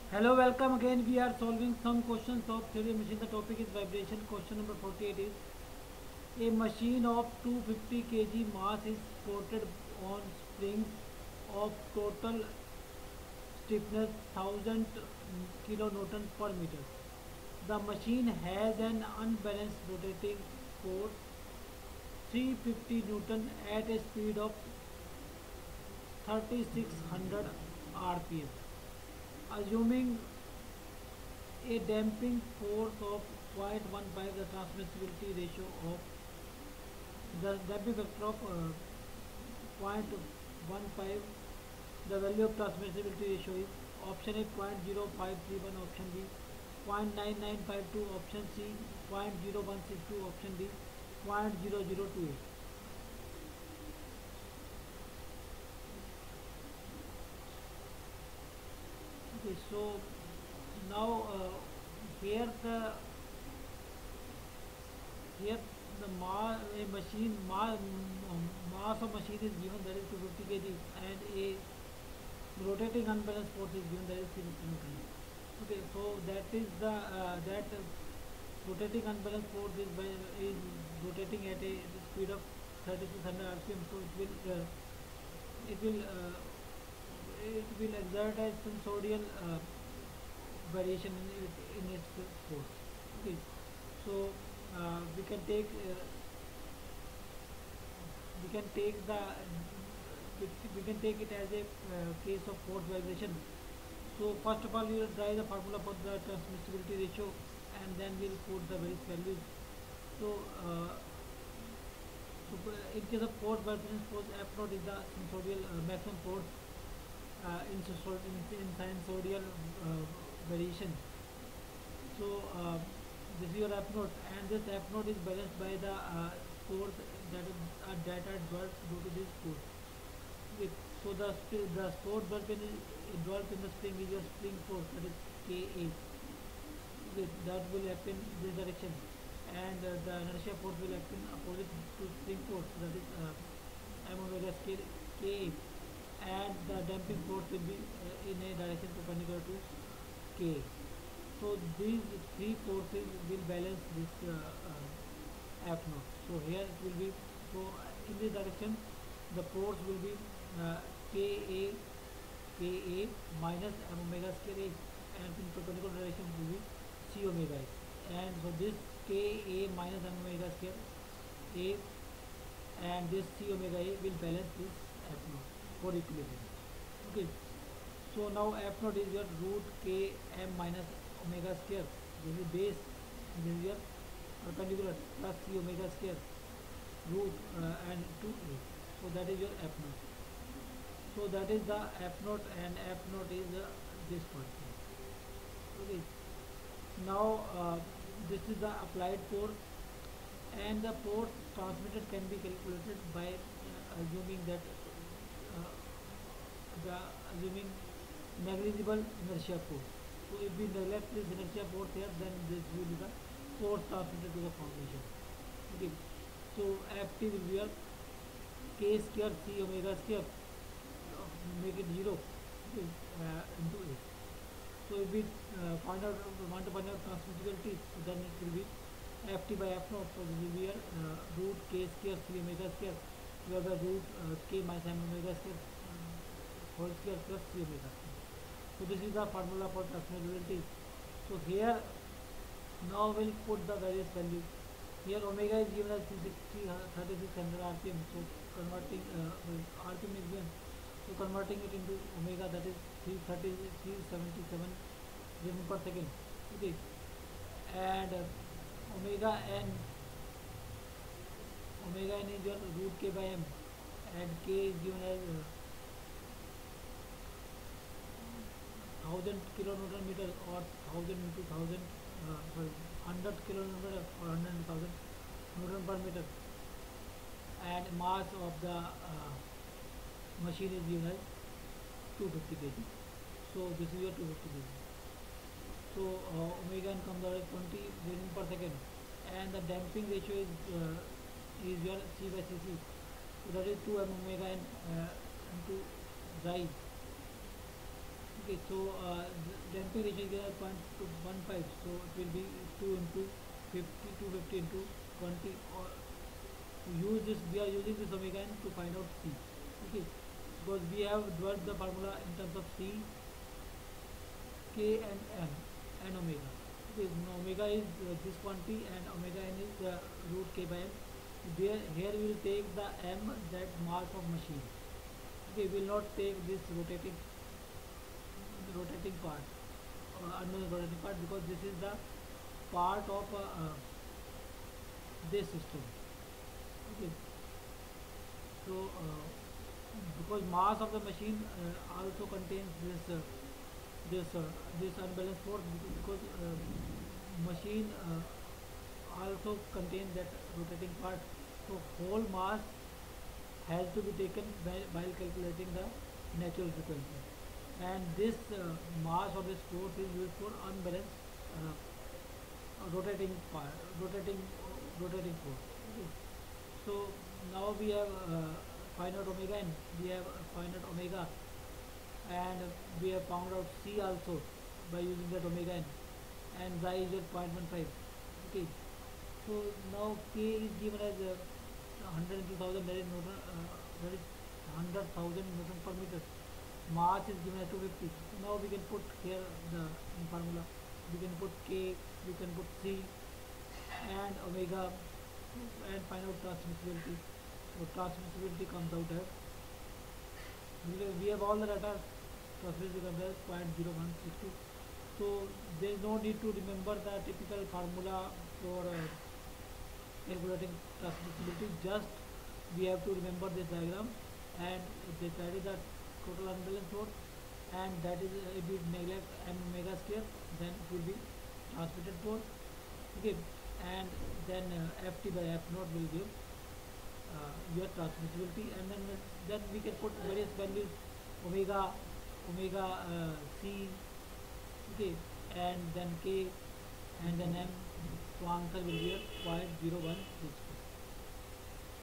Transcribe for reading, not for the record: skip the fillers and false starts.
Hello, welcome again. We are solving some questions of theory machine. The topic is vibration. Question number 48 is a machine of 250 kg mass is supported on springs of total stiffness 1000 kilonewton per meter. The machine has an unbalanced rotating force 350 newton at a speed of 3600 rpm. Assuming a damping force of 0.15, the transmissibility ratio of the damping factor of 0.15, the value of transmissibility ratio is option A 0.0531, option B 0.9952, option C 0.0162, option D 0.0028. Okay, so now here the here the mass of machine is given, that is 250 kg, and a rotating unbalanced force is given, that is 350 newton. Okay, so that is the that rotating unbalanced force is rotating at a speed of 3600 rpm. So it will uh, it will exert a sensorial variation in its force. Okay, so we can take we can take the we can take it as a case of force vibration. So first of all, we will try the formula for the transmissibility ratio, and then we'll put the various values. So, in case of force vibration, force F naught is the sensorial maximum force in sinusoidal variation. So this is your F naught, and this F naught is balanced by the force that are dwelt due to this force. With, so the force dwelt in the spring is your spring force, that is Ka. With that will act in this direction, and the inertia force will act in opposite to spring force, that is m omega scale Ka, and the damping force will be in a direction perpendicular to K. So these three forces will balance this F naught. So here it will be, so in this direction the force will be Ka minus m omega square h, and in perpendicular direction it will be C omega h. And so this Ka minus m omega square a and this C omega a will balance this F naught for equilibrium. Okay, so now F naught is your root K m minus omega square. This is base, this is your perpendicular, plus C omega square root and 2a. So that is your F naught. So that is the F naught, and F naught is this part. Okay, now this is the applied force, and the force transmitted can be calculated by assuming that uh, assuming negligible inertia force. So if we neglect this inertia force here, then this will be the force transmitted to the foundation. Okay, so Ft will be your K square C omega square, make it 0, okay, into A. So if we want to find out transmissibility, so then it will be Ft by F naught. So this will be your root K square C omega square divided by root K minus m omega square whole square plus C omega square. So this is the formula for transmissibility. So here now we'll put the various values. Here omega is given as 3600 rpm. So converting rpm is given. So converting it into omega, that is 377 radian per second. Okay, and omega n is your root K by m, and K is given as 1000 kilonewton meter, or 1000 into 1000 sorry 100 kilonewton or 100,000 newton per meter, and mass of the machine is given as 250 kg. So this is your 250 kg. So omega n comes out as 20 radian per second, and the damping ratio is your C by Cc. So that is 2 m omega n into xi. Okay, so damping ratio is given 0.15, so it will be 2 into 50, 250 into 20. Or use this, we are using this omega n to find out C. Okay, because we have developed the formula in terms of C, K and M and omega. Okay, omega is this quantity and omega n is root K by M. Here we will take the M, that mass of machine. Okay, we will not take this rotating part, unknown rotating part, because this is the part of this system. Okay, so because mass of the machine also contains this unbalanced force, because machine also contains that rotating part, so whole mass has to be taken while calculating the natural frequency, and this mass or this force is used for unbalanced rotating part, rotating force. Okay. So now we have find out omega n, we have find out omega, and we have found out C also by using that omega n, and xi is at 0.15. Okay, so now K is given as 100 into 1000, that is 100,000 Newton per meter. Mass is given as 250. So now we can put here the in formula. We can put K, we can put C and omega, and find out transmissibility. So transmissibility comes out as, we have all the data. Transmissibility comes as 0.0162. So there is no need to remember the typical formula for calculating transmissibility. Just we have to remember this diagram, and that is the total unbalanced force, and that is if we neglect m omega square, then it will be transmitted force. Okay, and then ft by f naught will give your transmissibility, and then we can put various values, omega c, okay, and then k, and then m. So answer will be 0.016.